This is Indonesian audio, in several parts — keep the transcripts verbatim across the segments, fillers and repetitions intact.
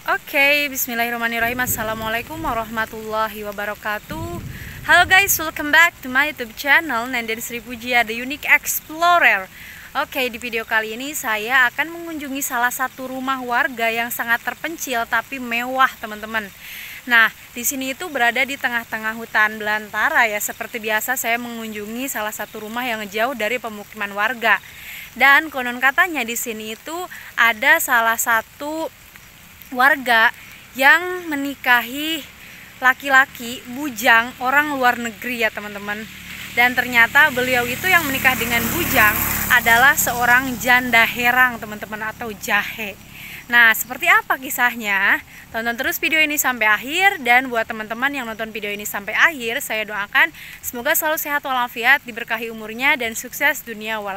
Oke, bismillahirrahmanirrahim. Assalamualaikum warahmatullahi wabarakatuh. Halo guys, welcome back to my YouTube channel Nenden Sri Pujia, The Unique Explorer. Oke, di video kali ini saya akan mengunjungi salah satu rumah warga yang sangat terpencil tapi mewah, teman-teman. Nah, di sini itu berada di tengah-tengah hutan belantara ya. Seperti biasa saya mengunjungi salah satu rumah yang jauh dari pemukiman warga. Dan konon katanya di sini itu ada salah satu warga yang menikahi laki-laki bujang orang luar negeri ya teman-teman. Dan ternyata beliau itu yang menikah dengan bujang adalah seorang janda herang teman-teman, atau jahe. Nah, seperti apa kisahnya? Tonton terus video ini sampai akhir. Dan buat teman-teman yang nonton video ini sampai akhir, saya doakan semoga selalu sehat walafiat, diberkahi umurnya, dan sukses dunia wal.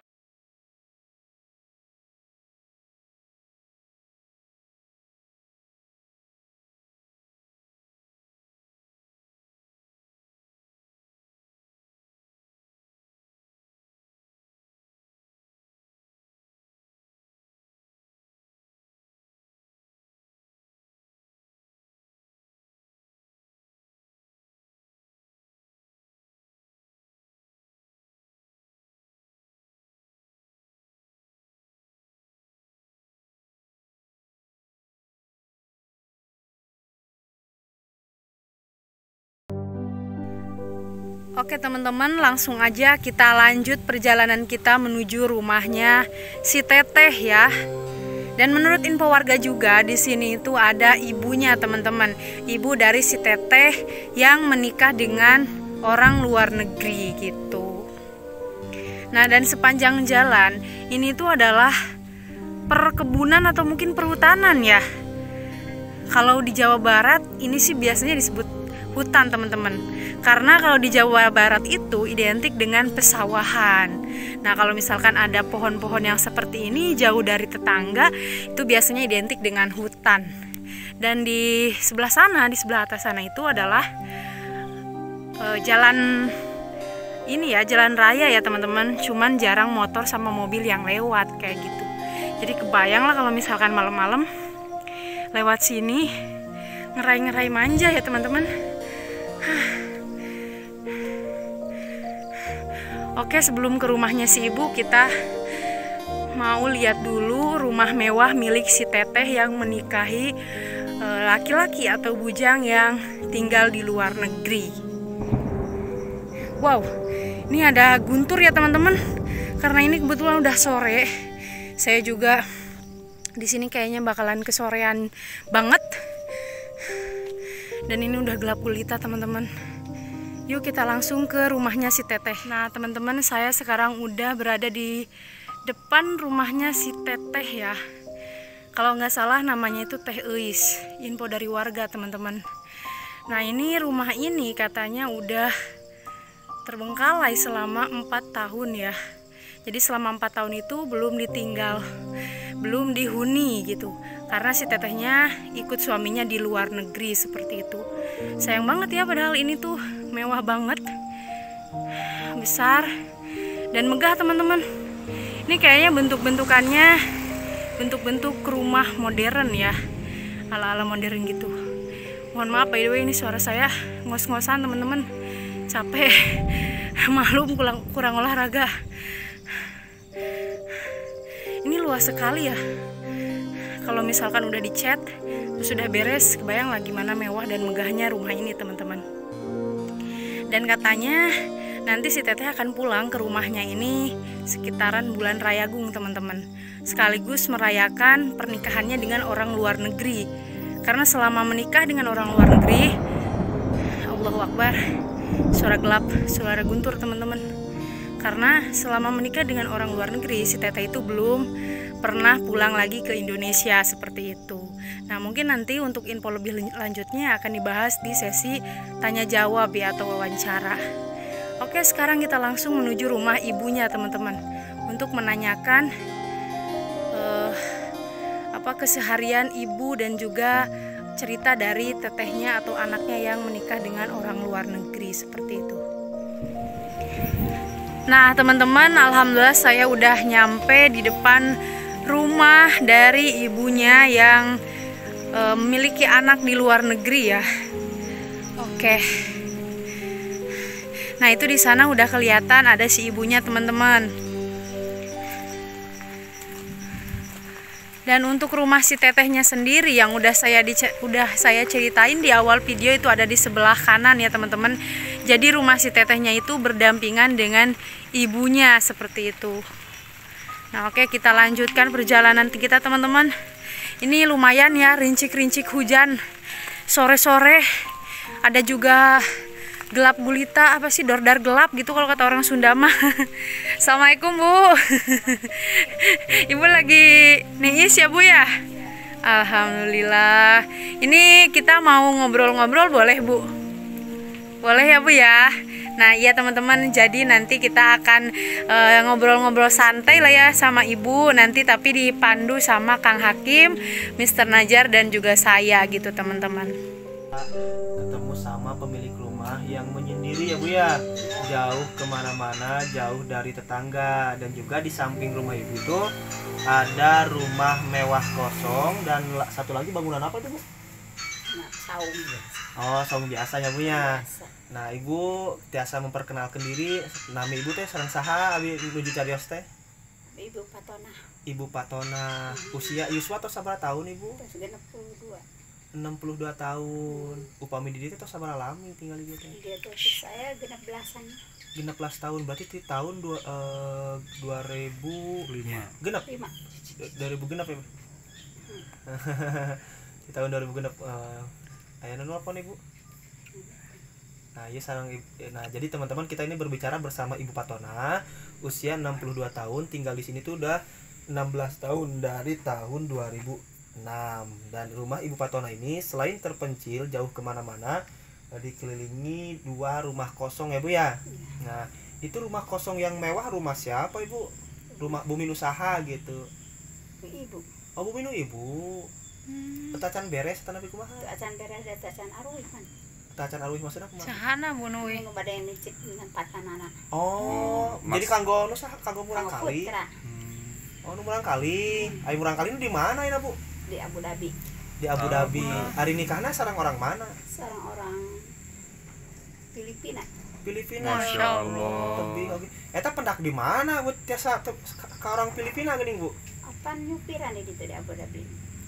Oke teman-teman, langsung aja kita lanjut perjalanan kita menuju rumahnya si Teteh ya. Dan menurut info warga juga di sini itu ada ibunya teman-teman, ibu dari si Teteh yang menikah dengan orang luar negeri gitu. Nah, dan sepanjang jalan ini tuh adalah perkebunan atau mungkin perhutanan ya. Kalau di Jawa Barat ini sih biasanya disebut hutan teman-teman, karena kalau di Jawa Barat itu identik dengan pesawahan. Nah, kalau misalkan ada pohon-pohon yang seperti ini jauh dari tetangga, itu biasanya identik dengan hutan. Dan di sebelah sana, di sebelah atas sana itu adalah e, jalan ini ya, jalan raya ya teman-teman. Cuman jarang motor sama mobil yang lewat kayak gitu. Jadi kebayang lah kalau misalkan malam-malam lewat sini ngerai-ngerai manja ya teman-teman. Oke, sebelum ke rumahnya si ibu, kita mau lihat dulu rumah mewah milik si Teteh yang menikahi laki-laki atau bujang yang tinggal di luar negeri. Wow, ini ada guntur ya teman-teman. Karena ini kebetulan udah sore, saya juga di sini kayaknya bakalan kesorean banget. Dan ini udah gelap gulita teman-teman. Yuk kita langsung ke rumahnya si Teteh. Nah teman-teman, saya sekarang udah berada di depan rumahnya si Teteh ya. Kalau nggak salah namanya itu Teh Eis. Info dari warga teman-teman. Nah ini rumah ini katanya udah terbengkalai selama empat tahun ya. Jadi selama empat tahun itu belum ditinggal, belum dihuni gitu. Karena si Tetehnya ikut suaminya di luar negeri seperti itu. Sayang banget ya, padahal ini tuh mewah banget, besar dan megah teman-teman. Ini kayaknya bentuk-bentukannya bentuk-bentuk rumah modern ya, ala-ala modern gitu. Mohon maaf by the way, ini suara saya ngos-ngosan teman-teman, capek, maklum kurang, kurang olahraga. Ini luas sekali ya. Kalau misalkan udah dicat, sudah beres, kebayang lah gimana mewah dan megahnya rumah ini teman-teman. Dan katanya nanti si Teteh akan pulang ke rumahnya ini sekitaran bulan Rayagung teman-teman, sekaligus merayakan pernikahannya dengan orang luar negeri. Karena selama menikah dengan orang luar negeri, Allahu Akbar, suara gelap, suara guntur teman-teman. Karena selama menikah dengan orang luar negeri, si Teteh itu belum pernah pulang lagi ke Indonesia seperti itu. Nah mungkin nanti untuk info lebih lanjutnya akan dibahas di sesi tanya jawab ya, atau wawancara. Oke, sekarang kita langsung menuju rumah ibunya teman-teman, untuk menanyakan uh, apa keseharian ibu dan juga cerita dari tetehnya atau anaknya yang menikah dengan orang luar negeri seperti itu. Nah teman-teman, alhamdulillah saya udah nyampe di depan rumah dari ibunya yang e, memiliki anak di luar negeri ya. Oke. Nah, itu di sana udah kelihatan ada si ibunya, teman-teman. Dan untuk rumah si tetehnya sendiri yang udah saya dice udah saya ceritain di awal video itu ada di sebelah kanan ya, teman-teman. Jadi rumah si tetehnya itu berdampingan dengan ibunya seperti itu. Nah, oke, kita lanjutkan perjalanan kita, teman-teman. Ini lumayan ya, rincik-rincik hujan sore-sore. Ada juga gelap gulita, apa sih, dordar gelap gitu kalau kata orang Sunda mah. Assalamualaikum, Bu. Ibu lagi niis ya, Bu ya? Alhamdulillah. Ini kita mau ngobrol-ngobrol boleh, Bu? Boleh ya, Bu ya? Nah, iya teman-teman, jadi nanti kita akan ngobrol-ngobrol uh, santai lah ya sama Ibu nanti, tapi dipandu sama Kang Hakim, Mister Najar, dan juga saya gitu, teman-teman. Ketemu sama pemilik rumah yang menyendiri ya, Bu ya, jauh kemana-mana, jauh dari tetangga. Dan juga di samping rumah Ibu itu ada rumah mewah kosong, dan satu lagi bangunan apa itu, Bu? Nah, saung. Oh, saung biasa ya, Bu ya. Nah, Ibu tiasa memperkenalkan diri. Nama Ibu teh sareng saha abi nuju carios teh? Ibu Patona. Ibu Patona. Usia Yuswa atau sabaraha tahun, Ibu? enam puluh dua. enam puluh dua tahun. Upami di dieu teh sabaraha lami tinggal di dieu teh? Dia tuh saya genap belasan. Genap belas tahun, berarti di tahun dua, uh, dua ribu lima. Genap? lima. dua ribu genap ya, Bu? Hmm. Di tahun dua ribu genap. Uh, Ayana apa nih, Bu? Nah, ya sarang, nah jadi teman-teman, kita ini berbicara bersama Ibu Patona, usia enam puluh dua tahun, tinggal di sini tuh udah enam belas tahun dari tahun dua ribu enam. Dan rumah Ibu Patona ini selain terpencil jauh kemana-mana, dikelilingi dua rumah kosong ya, Bu ya. Nah, itu rumah kosong yang mewah rumah siapa, Ibu? Rumah Bumi Usaha gitu. Ibu. Oh, Bumi nu Ibu. Hmm. Tacan beres tanah bi kumaha? Tacan beres dan tacan aruih kan. Tacan aruih maksudnya kumaha? Sahana Bu Nuwi. Nu bade nicik dengan patanana. Oh, hmm. Jadi kanggo nu saha? Kanggo murang kali. Hmm. Oh, nu murang kali. Hmm. Ai murang kali nu di mana ya, Bu? Di Abu Dhabi. Di Abu Dhabi. Oh. Hari nikahna sareng orang mana? Sareng orang Filipina. Filipina. Masya Allah. Tapi oke. Eta pendak di mana, Bu? Tiasa ka orang Filipina geuning, Bu? Apa nyupiran di ditu di Abu Dhabi.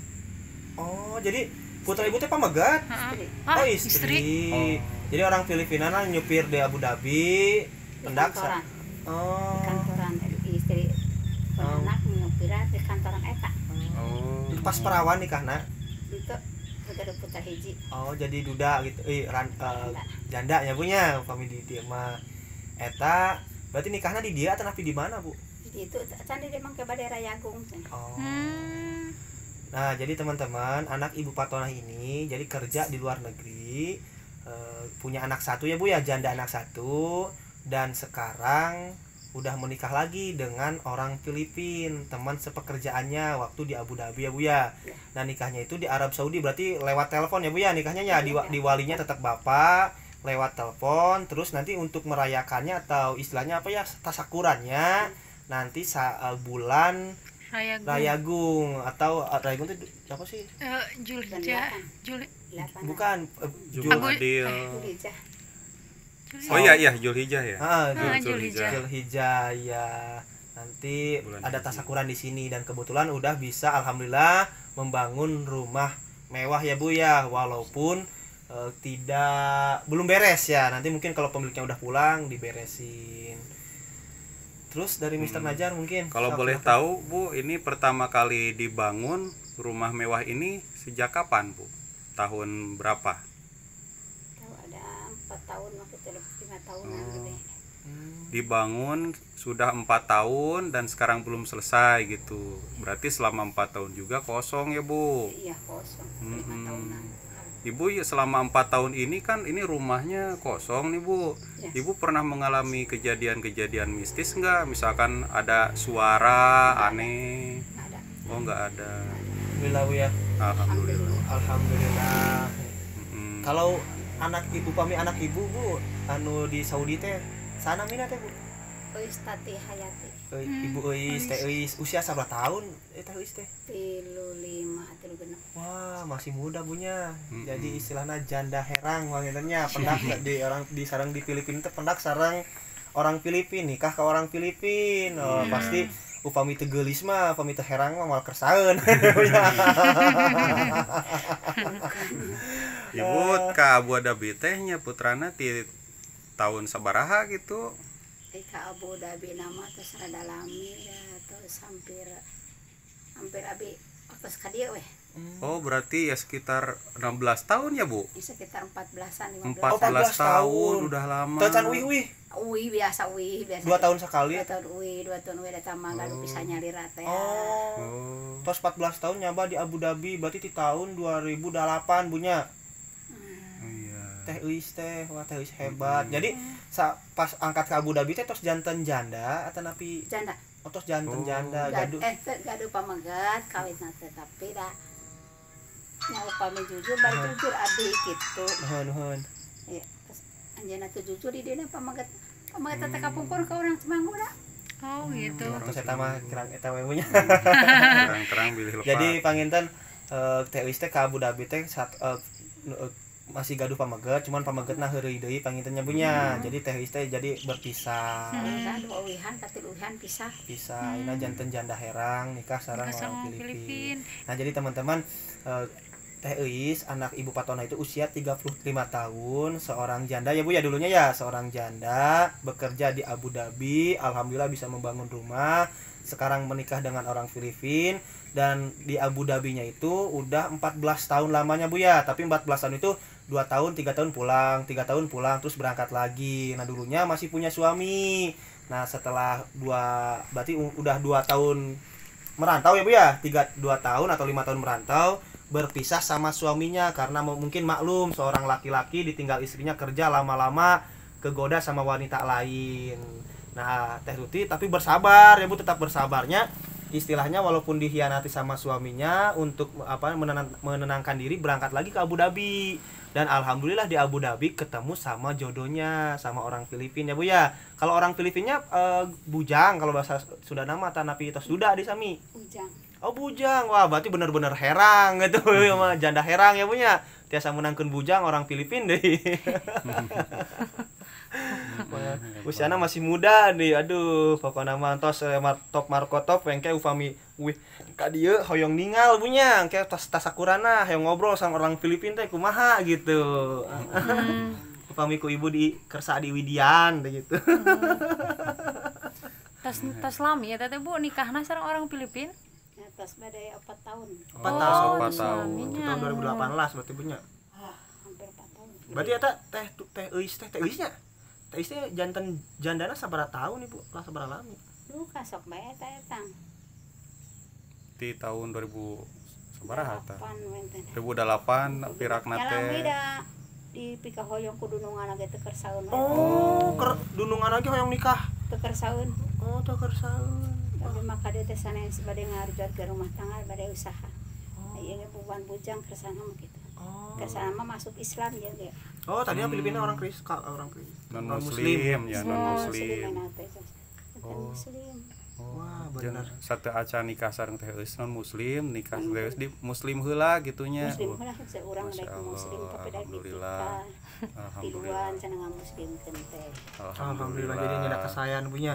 Oh, jadi putra Ibu teh pamegat? Istri. Oh, istri. istri. Oh. Jadi orang Filipina nah nyupir di Abu Dhabi, pendak sa. Oh. Di kantoran istri. Oh. Anak nyupiran di kantoran eta. Oh. Pas perawan nikahna? Itu udah putra hiji. Oh, jadi duda gitu. Eh, ran, uh, janda ya punya kami di dia mah. Eta berarti nikahnya di dia atau napi di mana, Bu? Di itu can di emang ke Bade Rayagung. Oh. Hmm. Nah, jadi teman-teman, anak Ibu Patona ini jadi kerja di luar negeri, e, punya anak satu ya, Bu ya, janda anak satu, dan sekarang udah menikah lagi dengan orang Filipina, teman sepekerjaannya waktu di Abu Dhabi ya, Bu ya. Nah, nikahnya itu di Arab Saudi, berarti lewat telepon ya, Bu ya, nikahnya ya, di, di walinya tetap bapak, lewat telepon. Terus nanti untuk merayakannya atau istilahnya apa ya, tasakurannya nanti saat bulan Rayagung. Rayagung atau Rayagung itu apa sih? Uh, Julhijjah. Jul Bukan uh, Julhadil. Julhijjah. Oh iya iya Julhijjah ya. Ah, ah, Julhijjah. Julhijjah ya. Nanti bulan ada tasakuran di sini, dan kebetulan udah bisa alhamdulillah membangun rumah mewah ya, Bu ya, walaupun uh, tidak belum beres ya. Nanti mungkin kalau pemiliknya udah pulang diberesin. Terus dari Mister Hmm. Najar mungkin kalau boleh apa? Tahu, Bu, ini pertama kali dibangun rumah mewah ini sejak kapan, Bu? Tahun berapa? Tahu ada empat tahun waktu itu, lima tahunan oh. gitu. Dibangun sudah empat tahun dan sekarang belum selesai gitu. Berarti selama empat tahun juga kosong ya, Bu? Iya, kosong. lima hmm. tahunan. Ibu selama empat tahun ini kan ini rumahnya kosong nih, Bu. Ya. Ibu pernah mengalami kejadian-kejadian mistis nggak? Misalkan ada suara nggak aneh? Nggak ada. Oh, nggak ada. Alhamdulillah, Bu ya. Alhamdulillah. Alhamdulillah. Mm-hmm. Kalau anak ibu pami anak ibu, Bu, anu di Saudi teh sana mina teh, Bu? Eus Tati Hayati Eh, Ibu Eis, Teh Eis, usia berapa tahun? Eh Teh Eis teh. tilu lima tilu genep. Wah, masih muda punya. Mm-mm. Jadi istilahnya janda herang wanitanya, pendak di orang di sarang di Filipina teh pendak sarang orang Filipin, nikah ke orang Filipin. Oh, Iya. pasti upami teu geulis mah, upami teu herang mah moal kersaeun. Ibu ka Abu Dhabi teh nya putrana ti tahun sabaraha gitu. Eh ka Abu Dhabi nama terus rada lami ya terus hampir hampir abi apa sekali weh. Oh, berarti ya sekitar enam belas tahun ya, Bu? Ini sekitar empat belasan lima empat belas. belas empat belas tahun. tahun udah lama. Teu can wih wih. Uwi biasa uwi biasa. Dua tahun sekali. Dua tahun uwi, dua tahun uwi datang mah gaduh bisa nyari rata ya. Oh. Oh. Tos empat belas tahun nyaba di Abu Dhabi, berarti di tahun dua ribu delapan punya. Iya. Teh Eis teh, wah Teh Eis hebat. Jadi sa, pas angkat ke Abu Dhabi teh tos janten janda atau napi Janda. oh, tos janten Oh. janda Gad, gaduh. eh teu gaduh pamagat kawin nanti tapi dah mau pami jujur bari jujur abdi gitu. Nuhun nuhun. Ya, terus anjeunna teu jujur di dieu pamagat pamagat teh kapungkur ka urang Temanggung dah. Oh gitu. Terus eta mah kirang eta we punya. Terang-terang bilih lepat. Jadi panginten eh, Teh Eis teh ka Abu Dhabi teh sat, eh, nu- eh, masih gaduh pamaget, cuman pamagetna heureuy deui pangintennya punya. Jadi Teh Eis teh jadi berpisah. Kan dua uwihan katilu uwihan pisah. Pisah, ini janten janda herang nikah sareng Nikah sareng orang orang Filipin. Filipin. Nah, jadi teman-teman eh, Teh Eis, anak Ibu Patona itu usia tiga puluh lima tahun, seorang janda ya Bu ya dulunya ya, seorang janda bekerja di Abu Dhabi, alhamdulillah bisa membangun rumah. Sekarang menikah dengan orang Filipin dan di Abu Dhabinya itu udah empat belas tahun lamanya Bu ya, tapi empat belas tahun itu dua tahun, tiga tahun pulang, tiga tahun pulang terus berangkat lagi. Nah, dulunya masih punya suami. Nah, setelah dua berarti u- udah dua tahun merantau ya Bu ya, tiga dua tahun atau lima tahun merantau, berpisah sama suaminya karena mau- mungkin maklum seorang laki-laki ditinggal istrinya kerja lama-lama kegoda sama wanita lain. Nah, Teh Tuti tapi bersabar ya Bu, tetap bersabarnya. Istilahnya walaupun dikhianati sama suaminya untuk apa menenang- menenangkan diri berangkat lagi ke Abu Dhabi. Dan alhamdulillah di Abu Dhabi ketemu sama jodohnya, sama orang Filipin ya Bu ya. Kalau orang Filipinnya eh, bujang kalau bahasa Sunda nama tanapi tos duda di sami. Ujang. Oh bujang, wah berarti bener-bener herang gitu, sama janda herang ya punya. Tiasa menangkan bujang orang Filipin deh. Usiana masih muda nih, aduh pokoknya mantos eh, mar, top markotop pengke upami wih ka dieu hoyong ningal punya, engke tas tasakurana hoyong ngobrol sama orang Filipin teh kumaha gitu. Upami ku ibu di kersa di Widian teh gitu. Tas tas lami ya teteh Bu nikahna sareng orang Filipin. Atas badai empat tahun. Empat Oh, tahun. empat di tahun. suaminya. Tahun dua ribu delapan belas berarti punya. Hampir empat tahun. Berarti eta teh teh Eis teh teh Eisnya. Teh Eisnya janten jandana sabaraha tahun Ibu? Lah sabaraha lami? Lu kasok bae eta etang. Di tahun dua ribu sabaraha ta? Delapan wenten. dua ribu delapan pirakna Nyala teh. beda di pika hoyong ku dunungan ge teu kersaeun. Oh, ker dunungan lagi hoyong nikah. Teu kersaeun. Oh, teu kersaeun. Tapi maka dia teh sanes bade ngarujar ke rumah tangga bade usaha. Ieu ge buban bujang kersana mah kitu. Oh. Kersana mah masuk Islam ya ge. Oh, tadinya Filipina orang Kris, ka- orang Kris. Non muslim ya, non muslim. Oh, muslim. Wah, Jeung bener. satu acan nikah sareng Teh Eis non muslim, nikah Teh Eis di muslim heula gitunya. Muslim lah seorang Masya daek muslim Allah, tapi daek alhamdulillah. ditikah. Alhamdulillah. Tiluan cenah ngamuslimkeun teh. Alhamdulillah jadi nyedak kesayan punya.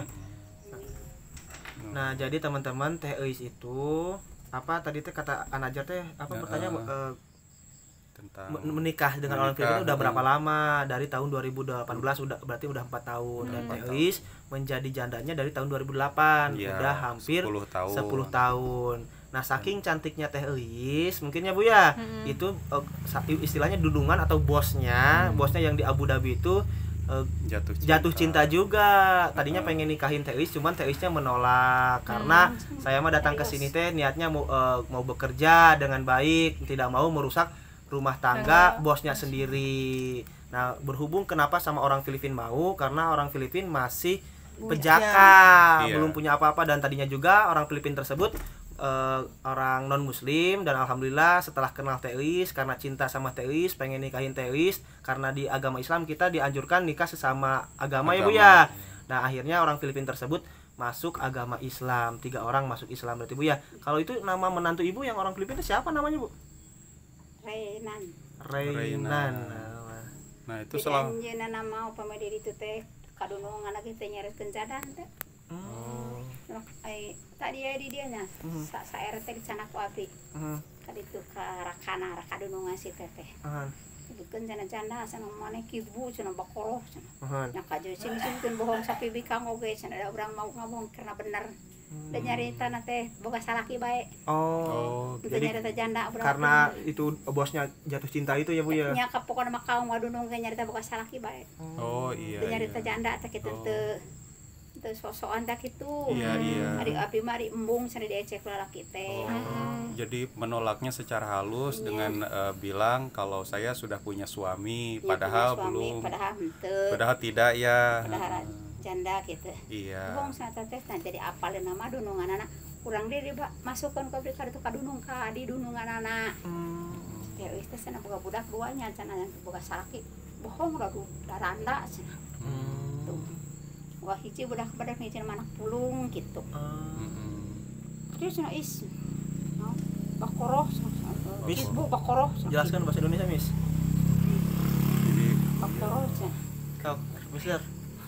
Nah, jadi teman-teman Teh Eis itu apa tadi teh kata Anajar teh apa Ya, bertanya uh. eh, Tentang men- menikah dengan orang menikah, Filipina udah hmm. berapa lama? Dari tahun dua ribu delapan belas udah berarti udah empat tahun dan Empat Teh tahun. Eis menjadi jandanya dari tahun dua ribu delapan. Iya, Udah hampir sepuluh tahun. sepuluh tahun. Nah, saking cantiknya Teh Eis, mungkin ya Bu ya, Mm-mm. itu eh, sa- istilahnya dudungan atau bosnya, bosnya yang di Abu Dhabi itu eh, jatuh cinta. jatuh cinta juga. Tadinya pengen nikahin Teh Eis, cuman Teh Eisnya menolak karena saya mah datang ke sini teh niatnya mau eh, mau bekerja dengan baik, tidak mau merusak rumah tangga bosnya sendiri. Nah, berhubung kenapa sama orang Filipin mau? Karena orang Filipin masih pejaka, Iya. belum punya apa-apa dan tadinya juga orang Filipin tersebut eh, orang non muslim dan alhamdulillah setelah kenal Teh Eis karena cinta sama Teh Eis pengen nikahin Teh Eis karena di agama Islam kita dianjurkan nikah sesama agama, ya Bu Agama. ya. Nah akhirnya orang Filipina tersebut masuk agama Islam, tiga orang masuk Islam berarti Bu ya. Kalau itu nama menantu Ibu yang orang Filipina siapa namanya Bu? Renan. Reinan. Nah itu Jadi selama anjeunna nama upama diri itu teh kadunungan lagi teh nyariskeun cadan teh. Oh. Noh, ai tadi ya di dia nya. Sa sa R T di sana ku abdi. Heeh. Kadi itu ka rakana rakadunungan si teteh. Heeh. Bukan canda-canda sana mana kibu sana bakoloh sana. Heeh. Nya ka jeung sing bohong sapi bikang oge sana ada urang mau ngomong karena bener. Dan nyarita na teh boga salaki bae. Oh. Itu Jadi nyarita janda urang. karena itu bosnya jatuh cinta itu ya Bu ya. nya kapokona mah kaum ngadunung ge nyarita boga salaki bae. oh iya, Dan nyarita iya. janda teh kitu Oh. teu teu sosokan teh kitu. Iya, iya. Ari abdi mah ari embung sana diecek lalaki teh. Oh, jadi menolaknya secara halus Iya. dengan eh, bilang kalau saya sudah punya suami, Nya padahal punya suami, belum, padahal henteu. padahal tidak ya. Padahal janda gitu. Iya. Bohong sana teh nah jadi apalin nama dununganana urang deui ba masukkeun ka abdi ka ditu kadunung ka di dununganana. Ya wis teh sana boga budak duanya cenah boga salaki. Bohong udah daranda cenah. Tuh. Wah hiji budak-budak hiji anak pulung gitu. Mm-mm. Terus cenah is. No, bakoroh. Miss. Bu bakoroh. Jelaskan bahasa Indonesia, Miss. Jadi Bakoroh cenah. Kau, Mister.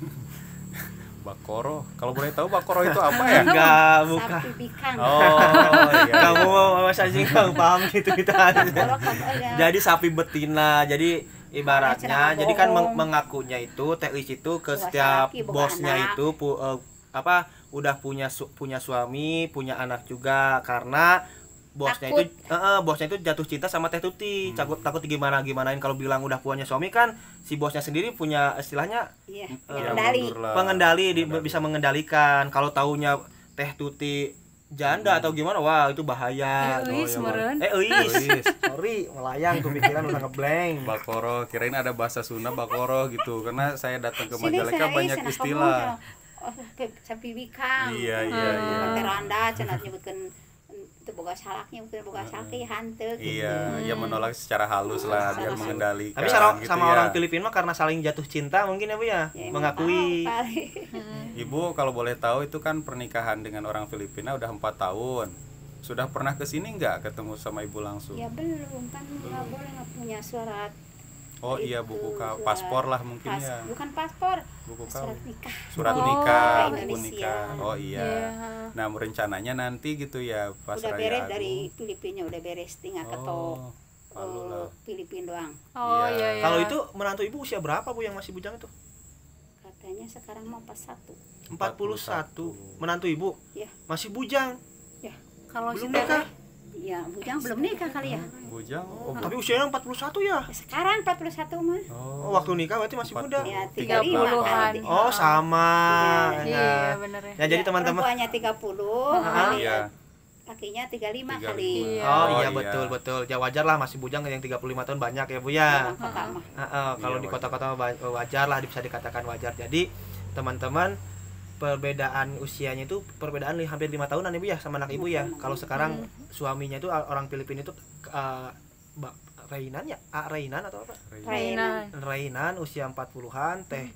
bakoro, kalau boleh tahu bakoro itu apa ya? Enggak, bukan. Sapi bikang. Oh iya. Kamu mau Mas Anjing nggak paham gitu kita. Bakoroh kamu ya. Jadi sapi betina. Jadi ibaratnya Cara jadi kan meng- bohong. mengakunya itu Teh Is itu ke Boga setiap salaki, boga bosnya anak. itu pu- eh, apa udah punya su- punya suami, punya anak juga karena bosnya Takut. itu eh, eh, bosnya itu jatuh cinta sama Teh Tuti. Takut takut gimana gimanain kalau bilang udah punya suami kan si bosnya sendiri punya istilahnya Iya, Eh, Ya, kendali. mundur lah. pengendali di- Pengendali. bisa mengendalikan. Kalau taunya Teh Tuti janda atau gimana, wah itu bahaya. Eh, euis, Oh, ya, meureun. eh euis. Euis. Sorry, melayang tuh pikiran udah ngeblank. Bakoro, kirain ada bahasa Sunda bakoro gitu, karena saya datang ke Sini Majalengka sana, banyak sana istilah. kamu, oh, pe- sapi bikang. Iya, iya, iya. Veranda cenah nyebutkeun teu boga salaknya mungkin boga salaki hanteu gitu. Iya, ya menolak secara halus lah biar Sama-sama. mengendalikan. Tapi sama, gitu sama ya. orang Filipina mah karena saling jatuh cinta mungkin ya Bu ya, Ya, emang mengakui. tahu kali. Ibu kalau boleh tahu itu kan pernikahan dengan orang Filipina udah empat tahun. Sudah pernah ke sini nggak ketemu sama ibu langsung? Ya belum kan nggak boleh nggak punya surat. Oh iya, itu, buku ka- surat paspor lah mungkin pas- ya. Bukan paspor, Buku surat kawin. nikah. Surat Oh, nikah, ke buku Indonesia. nikah. Oh iya. Iya. Nah, rencananya nanti gitu ya pas Udah Raya beres Agung. dari Filipina udah beres tinggal ketok Oh, malu lah. Filipina doang. Oh Iya. iya iya. Kalau itu menantu ibu usia berapa Bu yang masih bujang itu? Katanya sekarang mau pas satu. empat puluh satu. Menantu ibu? Ya. Masih bujang. kalau si Belum Teteh nikah. Ya, bujang belum nikah kali ya. Bujang. Oh, Tapi usianya empat puluh satu ya. Ya, sekarang empat puluh satu mah. Oh, waktu nikah berarti masih muda. Ya, tiga tiga puluh lima puluhan. kan. Oh, sama. Iya bener ya. Ya jadi teman-teman. Perempuannya tiga puluh, Ah, kali iya. lakinya tiga puluh lima tiga puluh kali. lima. Iya. Oh, iya iya. betul betul. Ya wajar lah masih bujang yang tiga puluh lima tahun banyak ya Bu ya. Orang kota mah. Heeh, kalau Iya, di wajar. kota-kota mah ba- wajar lah bisa dikatakan wajar. Jadi teman-teman perbedaan usianya itu perbedaan li- hampir lima tahunan ibu ya sama anak ibu ya. Kalau sekarang suaminya itu orang Filipina itu uh, Mbak Rainan ya? A Rainan atau apa? Raina. Rainan usia empat puluhan, teh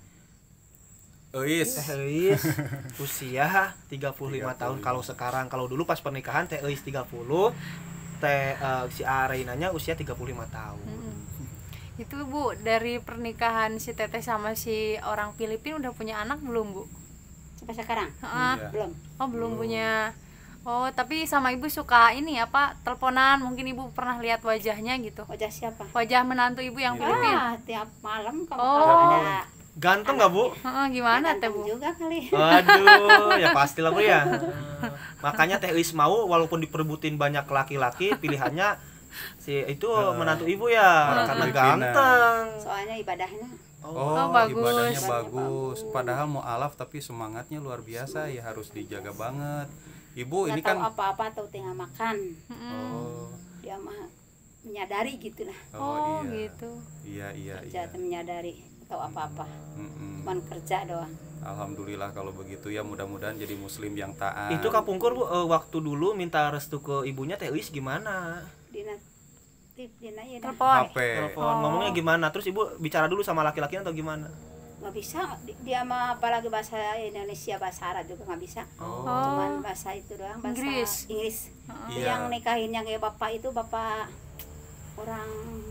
Eis. Teh Eis usia tiga puluh lima tahun. tiga puluh lima. Kalau sekarang kalau dulu pas pernikahan Teh Eis tiga puluh, Teh uh, si A Rainanya usia tiga puluh lima tahun. Mm-mm. Itu Bu, dari pernikahan si Teteh sama si orang Filipina udah punya anak belum Bu? Sampai sekarang Heeh. Iya. belum. Oh belum punya. Oh tapi sama ibu suka ini apa teleponan, mungkin ibu pernah lihat wajahnya gitu. Wajah siapa? Wajah menantu ibu yang Iya. Filipina. Ah, tiap malam kalau Oh. kalau ada Ganteng nggak Bu? Heeh, gimana Teh ganteng Bu? juga kali. Aduh, ya pastilah Bu ya. Makanya Teh Eis mau walaupun diperbutin banyak laki-laki, pilihannya si itu menantu ibu ya Orang karena Filipina. ganteng. Soalnya ibadahnya Oh, Oh, bagus. ibadahnya Ibadahnya bagus. bagus. Padahal mau alaf tapi semangatnya luar biasa ya harus dijaga banget. Ibu nggak ini tahu kan apa-apa atau tinggal makan. Mm-mm. Oh, Dia mah menyadari gitu lah. Oh, iya. gitu. Iya, iya, Kerja iya. tuh menyadari atau apa-apa. Mm-mm. Cuman kerja doang. Alhamdulillah kalau begitu ya, mudah-mudahan jadi muslim yang taat. Itu kapungkur Bu, eh, waktu dulu minta restu ke ibunya Teh Eis gimana? Dina tip dina ya dah. Telepon. H P. Telepon ngomongnya gimana? Terus ibu bicara dulu sama laki-lakinya atau gimana? nggak bisa. Dia mah apalagi bahasa Indonesia, bahasa Arab juga nggak bisa. Oh. Cuman bahasa itu doang, bahasa Inggris. Inggris. Itu Iya. yang nikahin yang kayak bapak itu bapak orang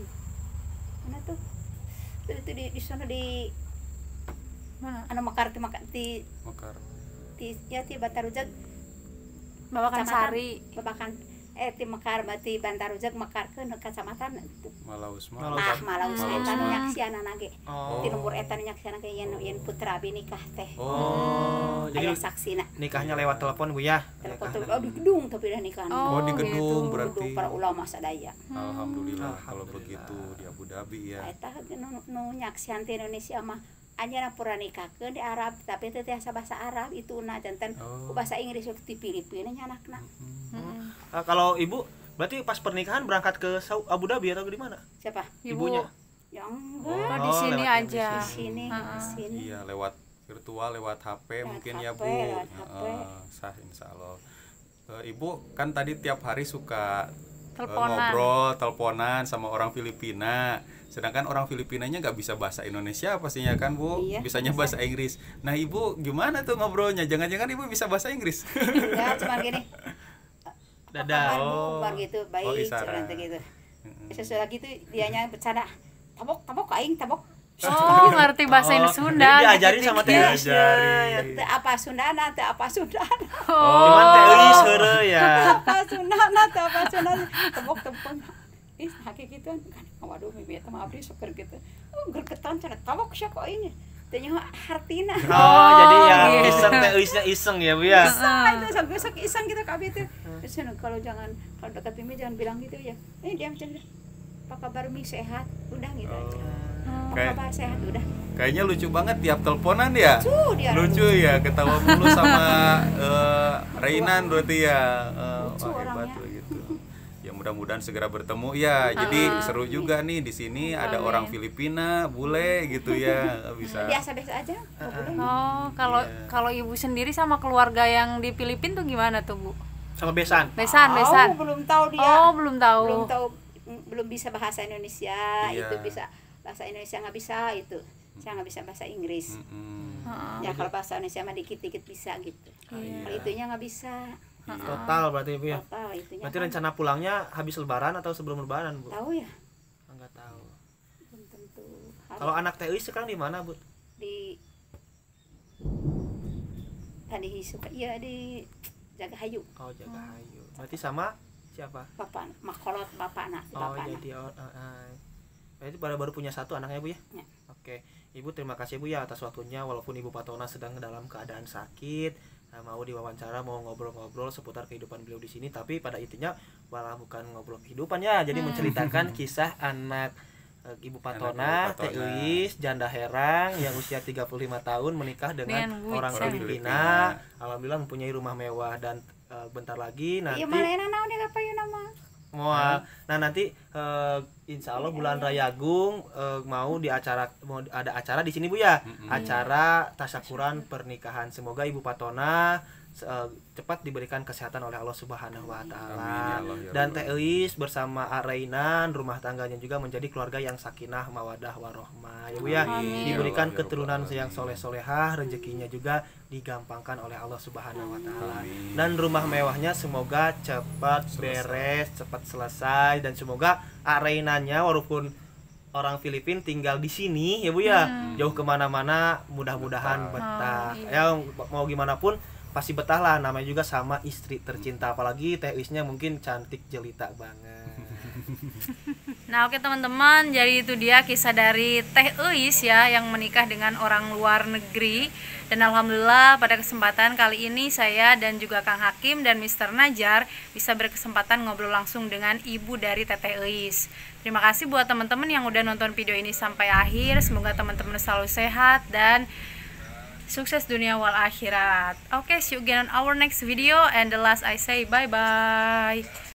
mana tuh? Itu, itu di di sana di Mana? anu Mekar di Mekar di, Mekar. di ya di Bantarujak Babakan Sari. Babakan eh di Mekar berarti Bantarujak Mekar ke kecamatan itu. Malaus Malaus. Nah, Malaus Hmm. eta nu nyaksianana ge. Oh. Di nomor eta nu nyaksianana ge yen yen putra abi nikah teh. Oh, Aya jadi saksina. nikahnya lewat telepon Bu ya? Telepon Nikah tuh lewat- oh, di gedung tapi dah nikah. Oh, Oh, di gitu. gedung berarti. Gedung para ulama sadaya. Alhamdulillah kalau Alhamdulillah. begitu di Abu Dhabi ya. Eta nu nu nyaksian ti Indonesia mah anjeunna pura nikahkeun di Arab tapi teh tiasa bahasa Arab itu na janten Oh. ku bahasa Inggris di Filipina nya anakna. Mm-mm. Ah, kalau Ibu berarti pas pernikahan berangkat ke Sau- Abu Dhabi atau di mana? Siapa? Ibu. Ibunya. Yang Oh, enggak di Oh, sini lewat aja. di sini, di Heeh. sini. Iya, lewat virtual, lewat H P Lewat mungkin H P, ya Bu. lewat H P. Heeh, sah insya Allah. Eh, Ibu kan tadi tiap hari suka eh, Teleponan. ngobrol, teleponan sama orang Filipina. Sedangkan orang Filipinanya nggak bisa bahasa Indonesia pastinya kan Bu, Iya, bisanya bisa. bahasa Inggris. Nah Ibu gimana tuh ngobrolnya? Jangan-jangan Ibu bisa bahasa Inggris? Ya cuma gini. Apa Dadah. kabar, Bu? Oh. Bar gitu, Oh, baik isyarat. cuman teh gitu. Mm-mm. Sesudah gitu dianya bercanda. Tabok, tabok aing, tabok. Oh, ngerti bahasa Oh, Sunda. jadi diajarin sama teh dikit-dikit. Elis ya. Diajarin. Teu apa Sundana, teu apa Sundana. Oh. Cuman teh Elis heureuh ya. Apa Sundana, teu apa Sundana. Tabok, tabok. Ih, hakikatan kan. Waduh, mimi eta mah abdi sok keur gitu. Oh, gergetan cenah tabok sia kok ini. Teu nyaho hartina. Oh, jadi ya gitu. iseng teh Elisnya iseng ya Bu ya. Iseng itu sok sok iseng gitu ka abdi teh. Terus kalau jangan kalau dekat Mimi jangan bilang gitu ya. Eh, diam cenah. Apa kabar Mi sehat? Udah gitu aja. Apa Kayak- kabar sehat udah. Kayaknya lucu banget tiap teleponan ya. Tuh dia. Lucu ya, ketawa mulu sama eh, Rainan berarti ya. Eh, Lucu wah, hebat orangnya. tuh gitu. Ya mudah-mudahan segera bertemu ya. Jadi Ah. seru juga nih di sini ada Amin. orang Filipina, bule gitu ya. Bisa. Biasa-biasa aja. Nggak boleh. Oh, kalau Iya. kalau Ibu sendiri sama keluarga yang di Filipina tuh gimana tuh, Bu? Sama besan. Besan, Tahu, besan. belum tahu dia. Oh, belum tahu. Belum tahu mm, belum bisa bahasa Indonesia, Iya. itu bisa bahasa Indonesia nggak bisa itu. Saya nggak bisa bahasa Inggris. Mm-mm. Heeh. Ya kalau bahasa Indonesia mah dikit-dikit bisa gitu. Iya. Kalau itunya nggak bisa. Total berarti Bu ya. Total itunya. Berarti kan rencana pulangnya habis lebaran atau sebelum lebaran Bu? tahu ya? Enggak tahu. Belum tentu. Harus Kalau anak teh Elis sekarang di mana Bu? di tadi suka iya di Jaga Hayu. Oh, Jagahayu. Berarti sama siapa? Bapak makolot bapak anak Oh, bapak anak. jadi oh, uh, uh. Berarti baru baru punya satu anaknya Bu ya? Ya. Oke. Ibu terima kasih Bu ya atas waktunya walaupun Ibu Patona sedang dalam keadaan sakit. Nah, mau diwawancara, mau ngobrol-ngobrol seputar kehidupan beliau di sini, tapi pada intinya malah bukan ngobrol kehidupan ya, jadi menceritakan kisah anak eh, Ibu Patona, Anak Ibu Teh Patona. Elis, janda herang yang usia tiga puluh lima tahun menikah dengan Dengan orang Wicca. Filipina. Alhamdulillah mempunyai rumah mewah dan eh, bentar lagi nanti Iya malena naon dia apa ya nama? Moal. Nah nanti eh, insya Allah bulan Rayagung eh, mau di acara mau ada acara di sini Bu ya, Mm-mm. acara tasyakuran pernikahan. Semoga Ibu Patona eh, cepat diberikan kesehatan oleh Allah Subhanahu Wa Amin, ya Taala. Allah, ya Dan Rabbal Teh Elis bersama Arainan rumah tangganya juga menjadi keluarga yang sakinah mawadah warohmah ya Bu ya. Amin. Diberikan Ya Allah, ya keturunan Rabbal yang Alamin. soleh-solehah, rezekinya juga digampangkan oleh Allah Subhanahu Wa Taala. Amin. Dan rumah mewahnya semoga cepat Selesai. beres, cepat selesai, dan semoga Areinanya walaupun orang Filipina tinggal di sini ya Bu ya, jauh kemana-mana mudah-mudahan Betah. betah. Oh, Ya mau gimana pun pasti betah lah, namanya juga sama istri tercinta, apalagi Teh Elisnya mungkin cantik jelita banget. Nah, oke teman-teman, jadi itu dia kisah dari Teh Elis ya yang menikah dengan orang luar negeri. Dan alhamdulillah pada kesempatan kali ini saya dan juga Kang Hakim dan Mister Najar bisa berkesempatan ngobrol langsung dengan ibu dari Teteh Elis. Terima kasih buat teman-teman yang udah nonton video ini sampai akhir. Semoga teman-teman selalu sehat dan sukses dunia wal akhirat. Oke, see you again on our next video, and the last I say bye bye.